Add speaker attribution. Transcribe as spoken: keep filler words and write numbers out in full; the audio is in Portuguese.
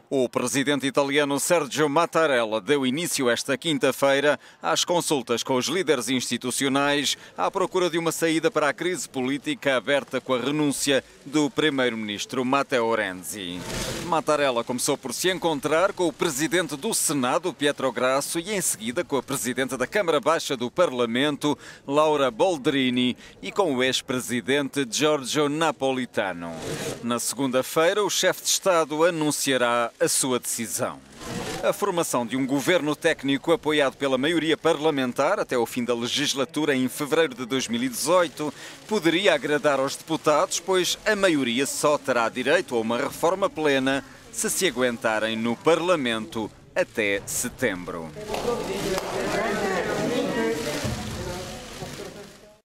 Speaker 1: O presidente italiano Sergio Mattarella deu início esta quinta-feira às consultas com os líderes institucionais à procura de uma saída para a crise política aberta com a renúncia do primeiro-ministro Matteo Renzi. Mattarella começou por se encontrar com o presidente do Senado, Pietro Grasso, e em seguida com a presidente da Câmara Baixa do Parlamento, Laura Boldrini, e com o ex-presidente Giorgio Napolitano. Na segunda-feira, o chefe de Estado anunciará a sua decisão. A formação de um governo técnico apoiado pela maioria parlamentar até o fim da legislatura em fevereiro de dois mil e dezoito poderia agradar aos deputados, pois a maioria só terá direito a uma reforma plena se se aguentarem no Parlamento até setembro.